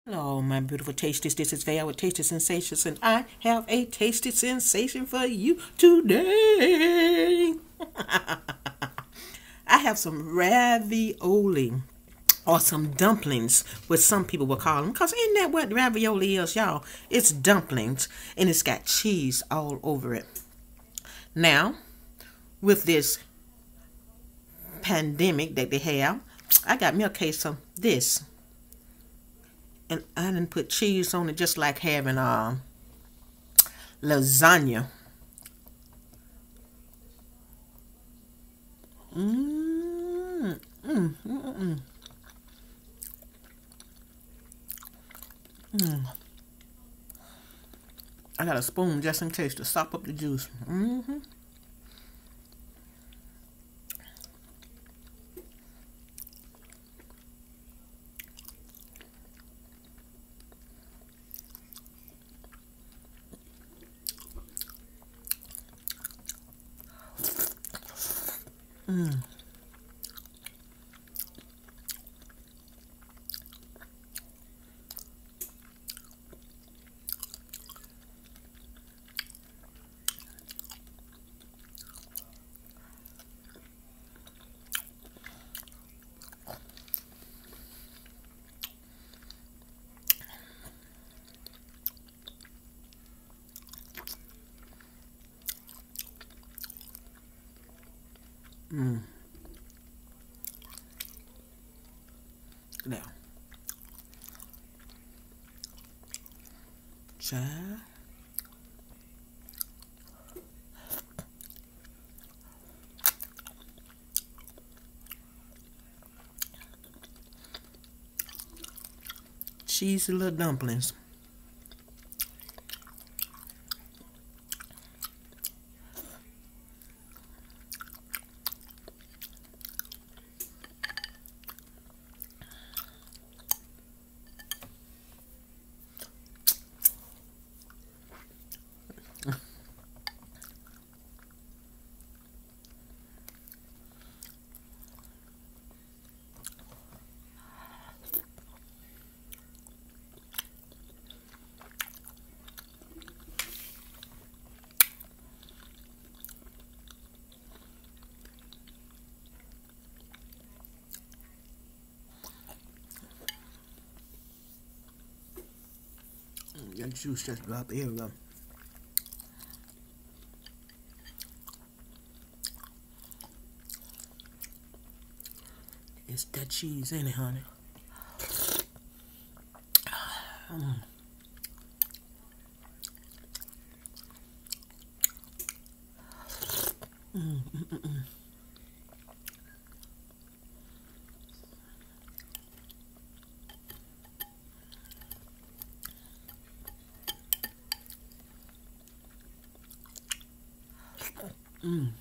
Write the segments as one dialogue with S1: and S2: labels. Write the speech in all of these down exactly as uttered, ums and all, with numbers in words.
S1: Hello, my beautiful tasties. This is Vaya with Tasty Sensations, and I have a tasty sensation for you today. I have some ravioli, or some dumplings, what some people will call them. Because isn't that what ravioli is, y'all? It's dumplings, and it's got cheese all over it. Now, with this pandemic that they have, I got me a case of this. And I didn't put cheese on it, just like having uh, lasagna. Mmm, mmm, mmm, mmm. I got a spoon just in case to sop up the juice. Mm-hmm. Mmm. Mmm. Now, child. Cheesy little dumplings. That juice just dropped everywhere. It's that cheese, ain't it, honey? Mm. Mm, mm, mm, mm. Mm.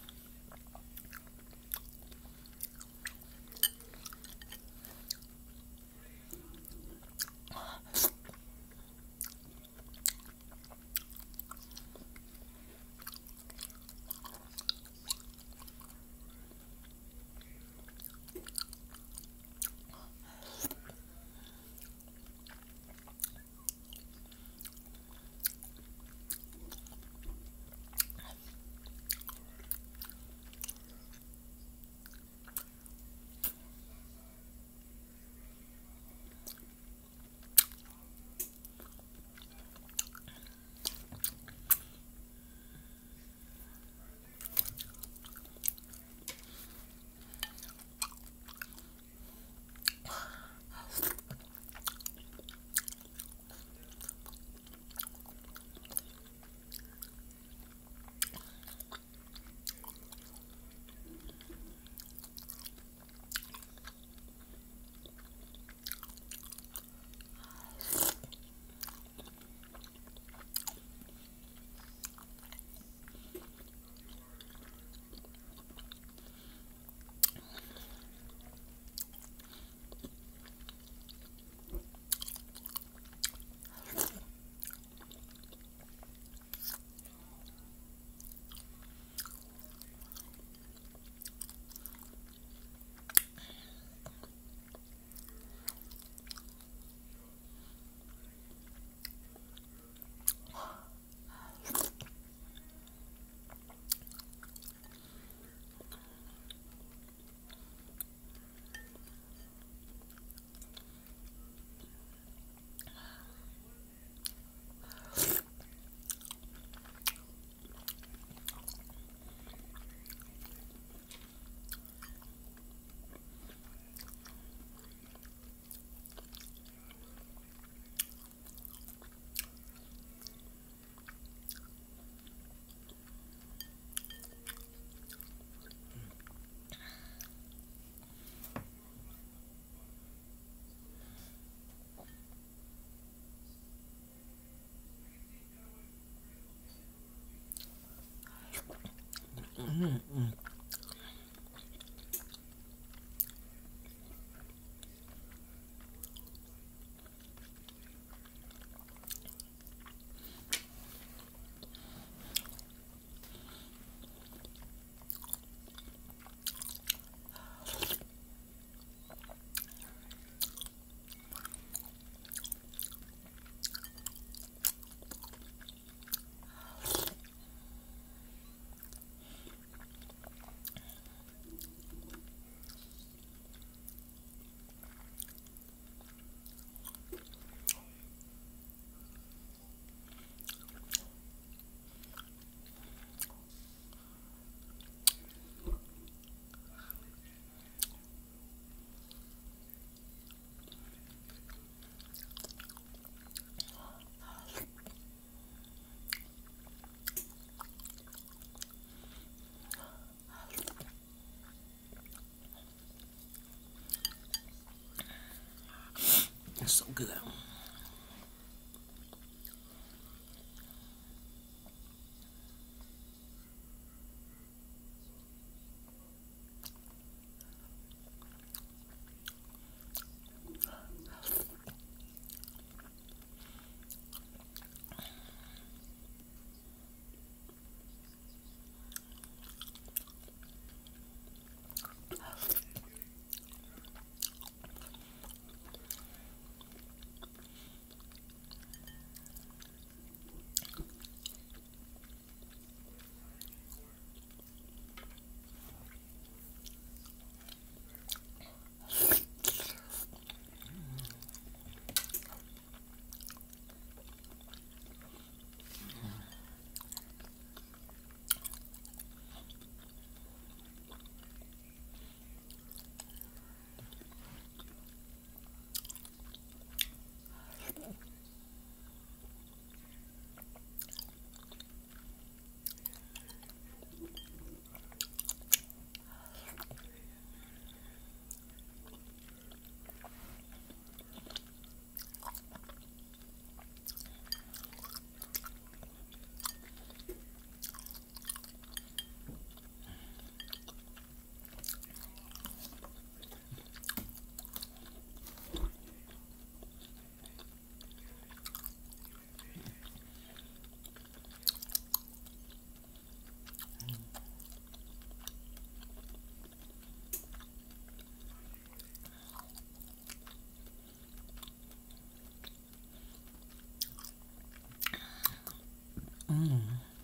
S1: Mm.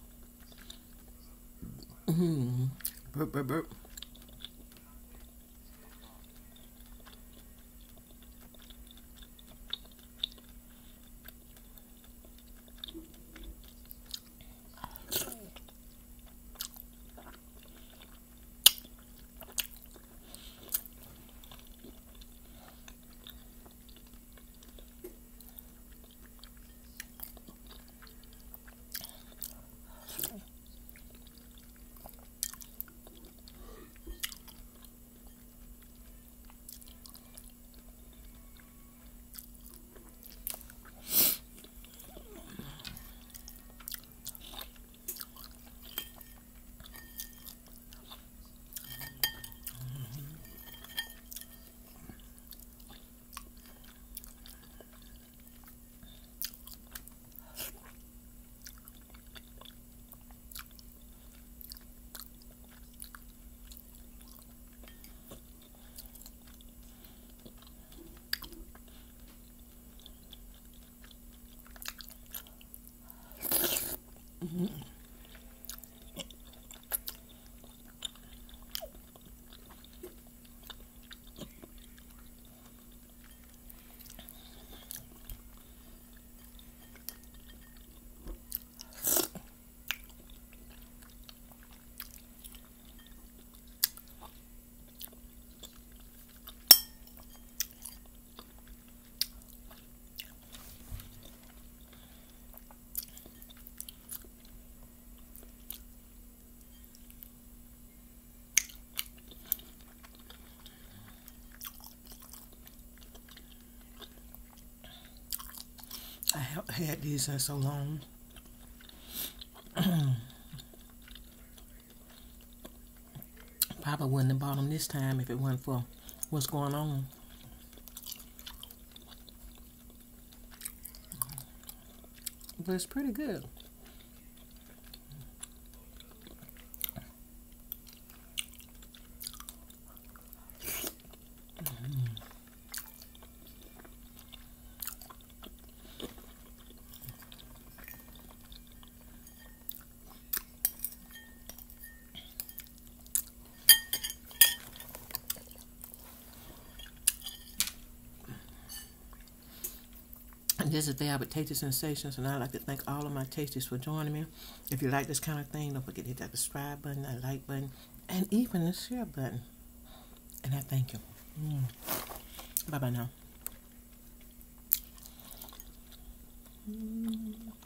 S1: Mm. Burp, burp, burp. I haven't had these in so long. Probably wouldn't have bought them this time if it wasn't for what's going on. But it's pretty good. And this is Val with Tasty Sensations, and I'd like to thank all of my tasties for joining me. If you like this kind of thing, don't forget to hit that subscribe button, that like button, and even the share button. And I thank you. Mm. Bye-bye now. Mm.